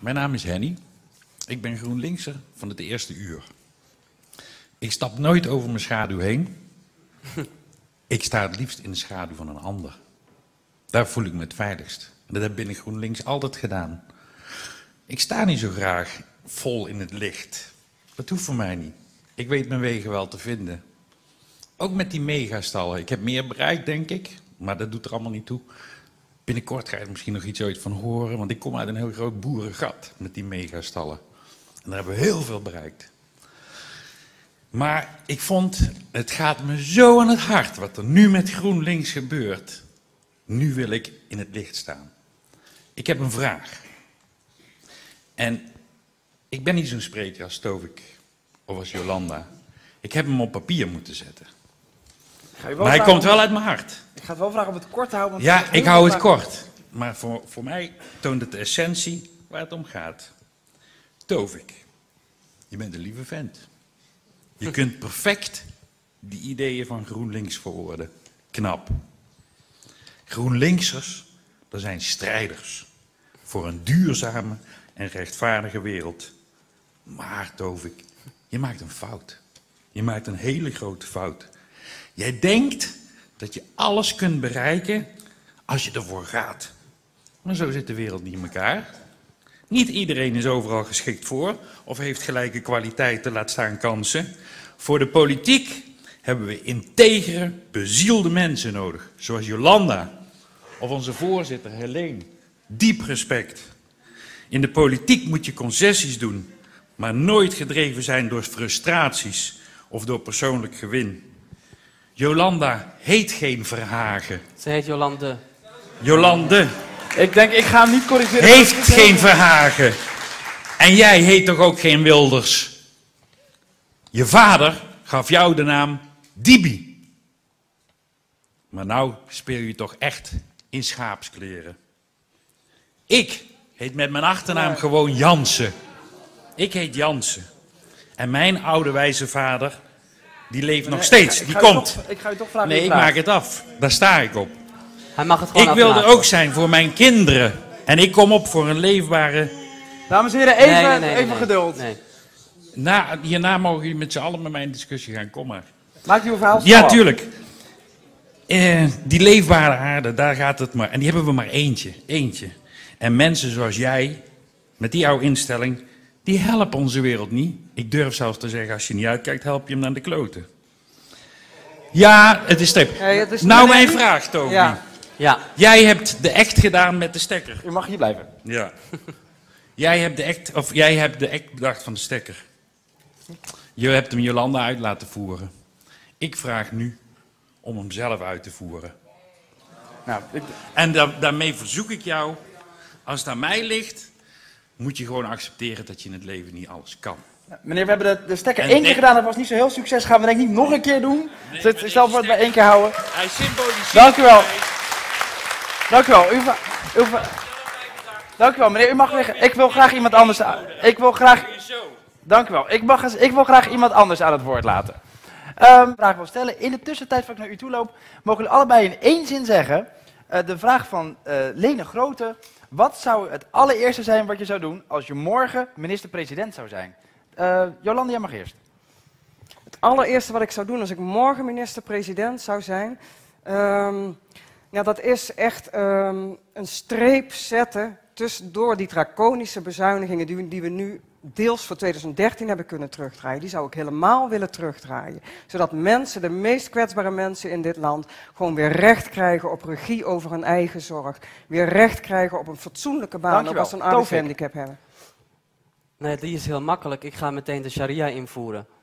Mijn naam is Henny. Ik ben GroenLinkser van het eerste uur. Ik stap nooit over mijn schaduw heen. Ik sta het liefst in de schaduw van een ander. Daar voel ik me het veiligst. En dat heb ik binnen GroenLinks altijd gedaan. Ik sta niet zo graag vol in het licht. Dat hoeft voor mij niet. Ik weet mijn wegen wel te vinden. Ook met die megastallen. Ik heb meer bereikt, denk ik. Maar dat doet er allemaal niet toe. Binnenkort ga je er misschien nog iets uit van horen. Want ik kom uit een heel groot boerengat met die megastallen. En daar hebben we heel veel bereikt. Maar ik vond, het gaat me zo aan het hart wat er nu met GroenLinks gebeurt. Nu wil ik in het licht staan. Ik heb een vraag. En ik ben niet zo'n spreker als Tovik of als Jolanda. Ik heb hem op papier moeten zetten. Maar hij komt wel uit mijn hart. Ik ga het wel vragen om het kort te houden. Want Ja, ik hou het kort. Maar voor mij toont het de essentie waar het om gaat. Tovik, je bent een lieve vent. Je kunt perfect die ideeën van GroenLinks verwoorden. Knap. GroenLinksers, dat zijn strijders. Voor een duurzame en rechtvaardige wereld. Maar Tovik, je maakt een fout. Je maakt een hele grote fout. Jij denkt dat je alles kunt bereiken als je ervoor gaat. Maar zo zit de wereld niet in elkaar. Niet iedereen is overal geschikt voor of heeft gelijke kwaliteiten, laat staan kansen. Voor de politiek hebben we integere, bezielde mensen nodig. Zoals Jolanda of onze voorzitter Helene. Diep respect. In de politiek moet je concessies doen, maar nooit gedreven zijn door frustraties of door persoonlijk gewin. Jolanda heet geen Verhagen. Ze heet Jolande. Jolande. ik denk, ik ga hem niet corrigeren. Heeft geen Verhagen. En jij heet toch ook geen Wilders? Je vader gaf jou de naam Dibi. Maar nou speel je toch echt in schaapskleren. Ik heet met mijn achternaam gewoon Jansen. Ik heet Jansen. En mijn oude wijze vader, die leeft nog steeds. Die komt. Ik ga u toch vragen. Nee, ik maak het af. Daar sta ik op. Hij mag het gewoon Ik wil er afmaken. ook zijn voor mijn kinderen. En ik kom op voor een leefbare... Dames en heren, even geduld. Nee. Hierna mogen jullie met z'n allen met mij in discussie gaan. Kom maar. Maakt u uw verhaal snel Ja, af. tuurlijk. Die leefbare aarde, daar gaat het maar. En die hebben we maar eentje. En mensen zoals jij, met die oude instelling, die helpen onze wereld niet. Ik durf zelfs te zeggen, als je niet uitkijkt, help je hem naar de kloten. Ja, het is stip. Nee, het is Nou, mijn vraag, Toby. Ja. Ja. Jij hebt de act gedaan met de stekker. U mag hier blijven. Ja. Jij hebt de act bedacht van de stekker. Je hebt hem Jolanda uit laten voeren. Ik vraag nu om hem zelf uit te voeren. Nou, En daarmee verzoek ik jou, als het aan mij ligt, moet je gewoon accepteren dat je in het leven niet alles kan. meneer, we hebben de stekker En 1 keer dit- gedaan. Dat was niet zo heel succes. Gaan we denk ik niet nog een keer doen. Nee, Dus maar stel voor dat we 1 keer houden. Hij symboliseert... Dank u wel. mij. Dank u wel. Dank u wel, meneer. U mag weg. Ik wil graag iemand anders... Ik wil graag... Zo. Dank u wel. Ik wil graag iemand anders aan het woord laten. Vraag wil stellen. In de tussentijd, voordat ik naar u toe loop, mogen jullie allebei in 1 zin zeggen. De vraag van Lene Grote. Wat zou het allereerste zijn wat je zou doen als je morgen minister-president zou zijn? Jolanda, jij mag eerst. Het allereerste wat ik zou doen als ik morgen minister-president zou zijn, ja, dat is echt een streep zetten door die draconische bezuinigingen die we nu deels voor 2013 hebben kunnen terugdraaien. Die zou ik helemaal willen terugdraaien. Zodat mensen, de meest kwetsbare mensen in dit land, gewoon weer recht krijgen op regie over hun eigen zorg. Weer recht krijgen op een fatsoenlijke baan, ook Dankjewel. als ze een Tovik. arbeidshandicap hebben. Nee, die is heel makkelijk. Ik ga meteen de sharia invoeren.